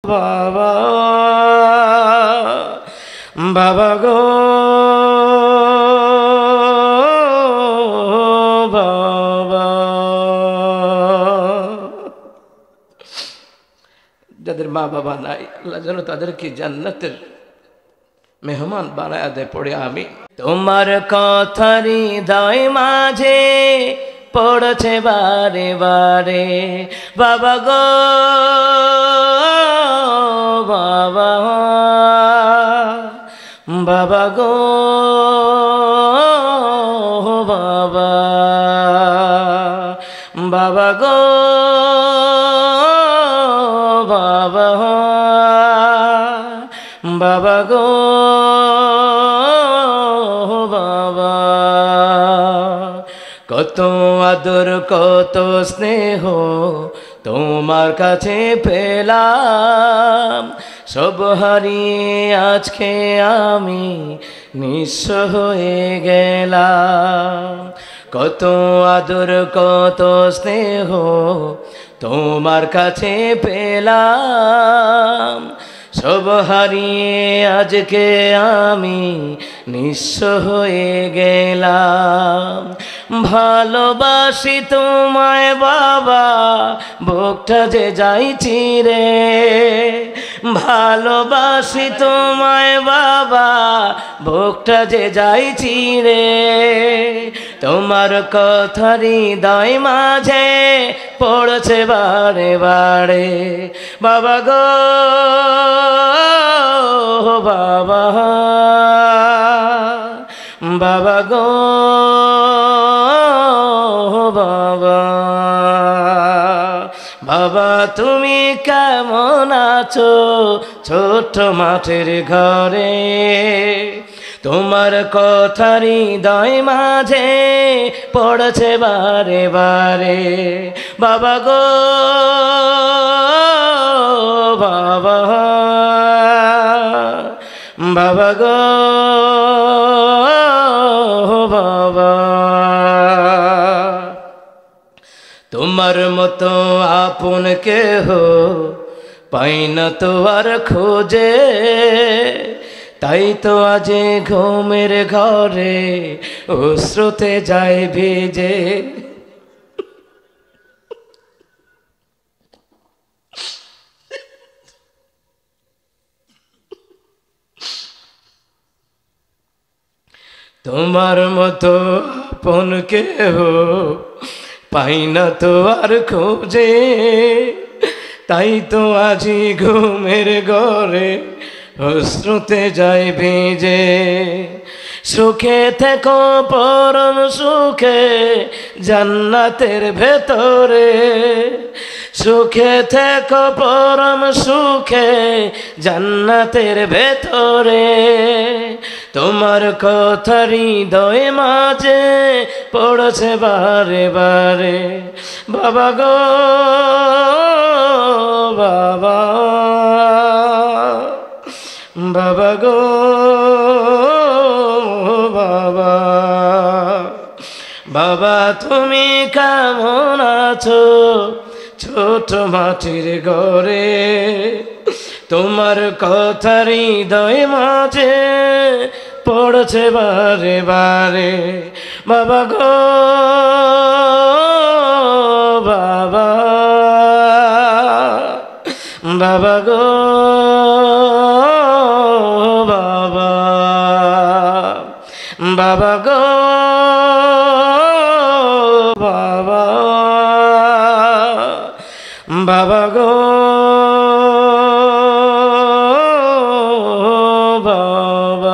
বাবা বাবা গো বাবা। যাদের মা বাবা নাই আল্লাহ যেন তাদেরকে জান্নাতের মেহমান বানায় দেয়। পড়ে আমি তোমার কথারি হৃদয় মাঝে পড়ছে বারে বারে বাবা গো বাবা বাবা গো বাবা বাবা গো বাবা বাবা গো বাবা। কত আদর কত স্নেহ তোমার কাছে পেলাম, সব হারিয়ে আজকে আমি নিঃস্ব হয়ে গেলাম। কত আদর কত স্নেহ তোমার কাছে পেলাম, সব হারিয়ে আজকে আমি নিঃস্ব হয়ে গেলাম। ভালোবাসি তোমায় বাবা বুকটা যে যাই চিরে, ভালোবাসি তোমায় বাবা বুকটা যে যাই চিরে। তোমার কথা হৃদয় মাঝে পড়ছে বারে বারে বাবা গো বাবা বাবা গো বাবা। বাবা তুমি কেমন আছো ছোট্ট মাঠের ঘরে, তোমার কথা হৃদয় মাঝে পড়ছে বারে বারে বাবা গো বাবা বাবা গো বাবা। তোমার মতো আপন কেহ পাই না তো আর খোঁজে, তাই তো আজ ঘুমের ঘরে অশ্রুতে যায় ভিজে। তোমার মতো আপন কেহ পাই না তো আর খোঁজে, তাই তো আজি ঘুমের ঘরে অশ্রুতে যায় ভিজে। সুখে থেকো পরম সুখে জান্নাতের ভেতরে, সুখে থেকো পরম সুখে জান্নাতের ভেতরে। তোমার কথা হৃদয় মাঝে পড়ছে বারে বারে বাবা গো বাবা বাবা গো বাবা। বাবা তুমি কেমন আছো ছোট মাটির ঘরে, তোমার কথা হৃদয় মাঝে পড়ছে বারে বারে বাবা গো বাবা বাবা গো বাবা বাবা গো বাবা বাবা গো বাবা।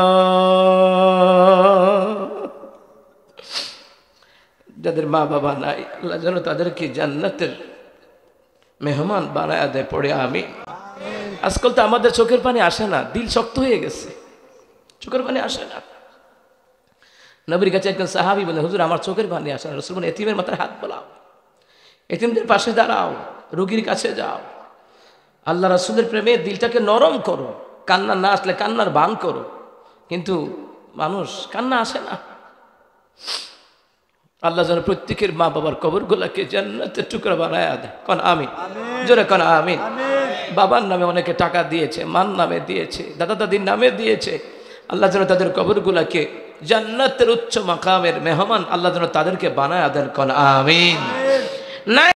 যাদের মা বাবা নাই আল্লাহ যেন তাদেরকে জান্নাতের মেহমান বানায় দেয়। পড়ে আমি আজকাল তো আমাদের চোখের পানি আসে না, দিল শক্ত হয়ে গেছে, চোখের পানি আসে না। নবীর কাছে একজন সাহাবী বলে হুজুর আমার চোখের পানি আসে না। রাসূল বলেন এতিমের মাথায় হাত বোলাও, এতিমদের পাশে দাঁড়াও, রোগীর কাছে যাও, আল্লাহ রাসূলের প্রেমে দিলটাকে নরম করো, কান্না না আসলে কান্নার ভান করো। কিন্তু মানুষ কান্না আসে না। আল্লাহ যেন প্রত্যেকের মা বাবার কবরগুলোকে জান্নাতের টুকরা বানায় দেয়। কোন আমিন, জোরে কোন আমিন। বাবার নামে অনেকে টাকা দিয়েছে, মার নামে দিয়েছে, দাদা দাদির নামে দিয়েছে। আল্লাহ যেন তাদের কবরগুলাকে জান্নাতের উচ্চ মাকামের মেহমান আল্লাহ যেন তাদেরকে বানায় দেন। কোন আমিন।